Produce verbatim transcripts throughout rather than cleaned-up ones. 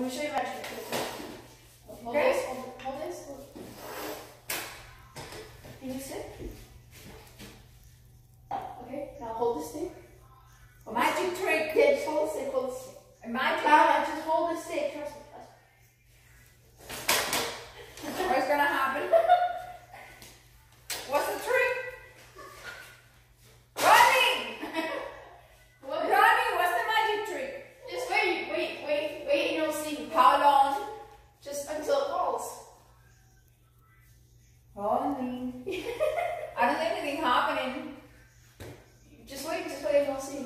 me show you magic trick. Hold Okay. this, hold, hold this. Hold. Can you sit? Okay, now hold the stick. A magic trick. Yeah, just hold the stick, hold the stick. A magic Now, just hold the stick, trust me, trust me. What's gonna happen? What's the trick? Running! What? Running, what's the magic trick? Just wait, wait, wait, wait, and you'll see. How long? Just until it falls. Running. I don't think anything happening. Just wait, just wait, and you'll see.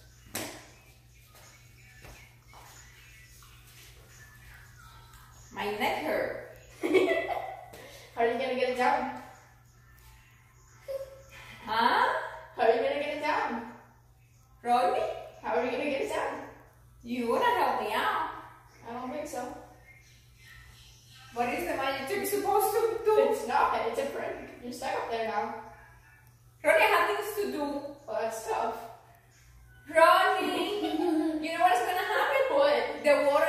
My neck hurt. How are you gonna get it down? Huh? How are you gonna get it down? Rodney? How are you gonna get it down? You wanna help me out? I don't think so. What is the magic trick supposed to do? It's not, it's a prank. You're stuck up there now. Rodney, I have things to do. Well, that's tough. Rodney! You know what's gonna happen? What? The water